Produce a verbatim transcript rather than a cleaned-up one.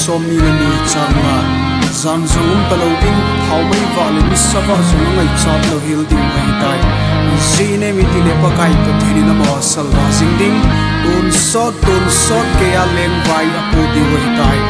som mi na ni changa zan zangum talo ding thau mai wa le mi sawa zung ngai chat lo hil ding mai tai zine mi ti le pa kai to thini na ma sal wa sing ding un so tun so ke a leng vai a pu di wai tai